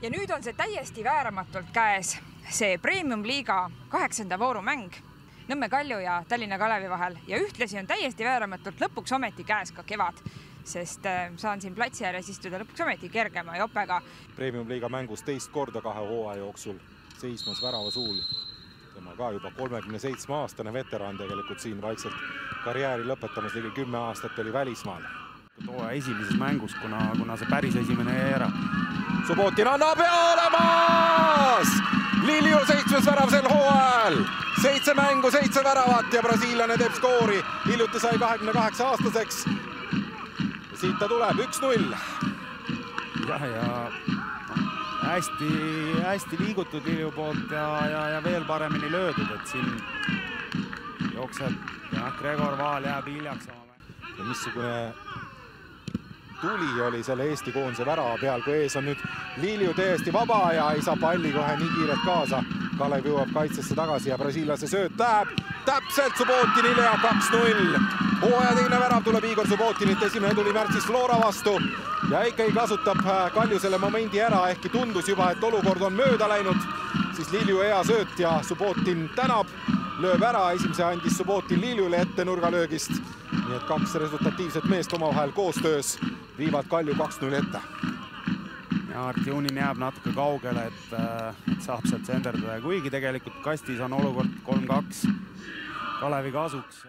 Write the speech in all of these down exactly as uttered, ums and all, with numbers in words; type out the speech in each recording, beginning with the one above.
Ja nüüd on see täiesti vääramatult käes see Premium-liiga kaheksanda vooru mäng Nõmme Kalju ja Tallinna Kalevi vahel ja ühtlasi on täiesti vääramatult lõpuks ometi käes ka kevad, sest saan siin platsi ääres istuda lõpuks ometi kergema jopega. Premium-liiga mängus teist korda kahe hooaja jooksul seismas värava suul. Tema ka juba kolmekümne seitsme aastane veteraan tegelikult siin vaikselt karjääri lõpetamas, ligi kümme aastat oli välismaal. Too esimeses mängus, kuna, kuna see päris esimene jäi ära. Subbotin annab ja olemas! Lilju seitsmes värav sel hooajal. Seitse mängu, seitse väravat ja brasiillane teeb skoori. Hiljuti sai kahekümne kaheksa aastaseks. Siit ta tuleb, üks null. Jah, ja hästi, hästi liigutud Lilju poolt ja, ja, ja veel paremini löödud, et siin jookseb ja Gregor Vaal jääb hiljaks oma mäng. Ja missugune tuli oli selle Eesti koondise värava peal, kui ees on nüüd Lilju täiesti vaba ja ei saa palli kohe nii kiirelt kaasa. Kalev jõuab kaitsesse tagasi ja brasiillase sööt läheb täpselt Subbotinile ja kaks null. Hooaja teine värav tuleb Igor Subbotinit, esimene tuli märtsis Flora vastu ja ikkagi kasutab Kalju selle momendi ära, ehkki tundus juba, et olukord on mööda läinud, siis Lilju hea sööt ja Subbotin tänab, lööb ära, esimese andis Subbotin Liljule ette nurgalöögist, nii et kaks resultatiivset meest omavahel koostöös viivad Kalju kaks null ette. Ja Artjunin jääb natuke kaugele, et, et saab sealt senderdada, kuigi tegelikult kastis on olukord kolm kaks Kalevi kasuks.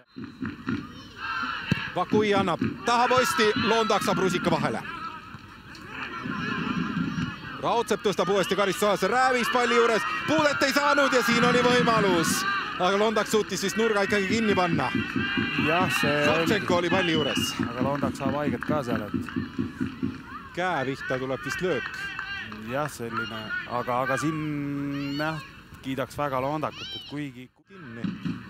Vakui annab tahaposti, Londak saab rusika vahele. Raudsepp tõstab uuesti karistusajasse, Räävis palli juures, puudet ei saanud ja siin oli võimalus. Aga Londak suutis vist nurga ikkagi kinni panna. Jah, see Sobtšenko oli palli juures. Aga Londak saab haiget ka seal, et käe vihta tuleb vist löök. Jah, selline, aga, aga siin jah, kiidaks väga Londakut, et kuigi kinni.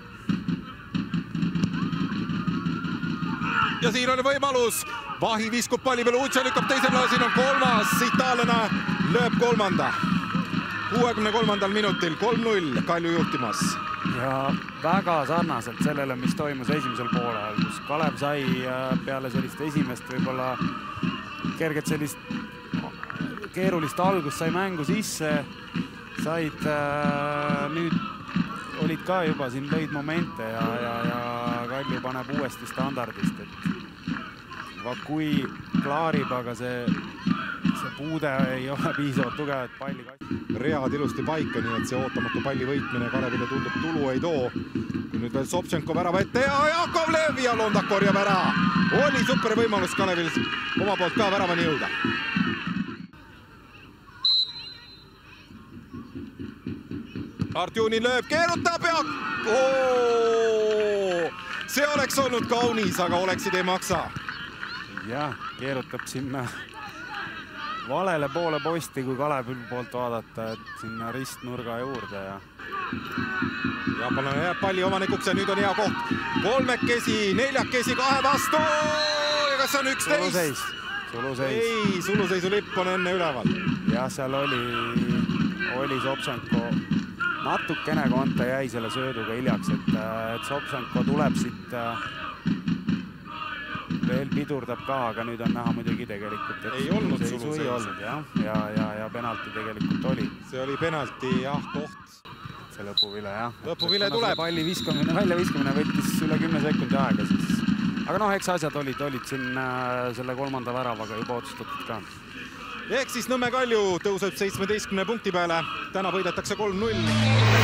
Ja siin oli võimalus. Vahi viskub palli peale, Utsa lükkab teisel näol, siin on kolmas. Itaalena lööb kolmanda. kuuekümne kolmandal minutil kolm null Kalju juhtimas. Ja väga sarnaselt sellele, mis toimus esimesel poolel, kus Kalev sai peale sellist esimest võib-olla kerget sellist keerulist algust, sai mängu sisse, said äh, nüüd olid ka juba siin lõid momente ja, ja, ja Kalju paneb uuesti standardist, et Vakui klaarib, aga see, see puude ei ole piisavalt tugev, et palli kassi. Read ilusti paika, nii et see ootamatu palli võitmine Kalevile tundub tulu ei too. Kui nüüd veel Sobtšenko värava ette ja Jakovlev ja Londak korjab ära. Oli super võimalus Kalevil oma poolt ka väravani jõuda. Artjunin lööb, keerutab ja Oo! See oleks olnud kaunis, aga oleksid ei maksa. Jah, keerutab sinna valele poole posti, kui Kalevi poolt vaadata, et sinna ristnurga juurde. Ja Jaapanlane jääb palli omanikuks ja nüüd on hea koht. Kolmekesi, neljakesi, kahe vastu. Ja kas on üksteist? Suluseis. Suluseis. Ei, suluseisu lipp on enne üleval. Jah, seal oli, oli Sobtšenko natukene konta jäi selle sööduga hiljaks, et, et Sobtšenko tuleb siit veel pidurdab ka, aga nüüd on näha muidugi tegelikult, et ei olnud suluseisu. Ei olnud, jah, ja, ja, ja penalti tegelikult oli. See oli penalti, jah, koht. See lõpuvile, jah. Lõpuvile tuleb. Palli viskamine, välja viskamine võttis üle kümne sekundi aega siis. Aga noh, eks asjad olid, olid siin selle kolmanda väravaga juba otsustatud ka. Ehk siis Nõmme Kalju tõuseb seitsmeteistkümne punkti peale. Täna võidetakse kolm null.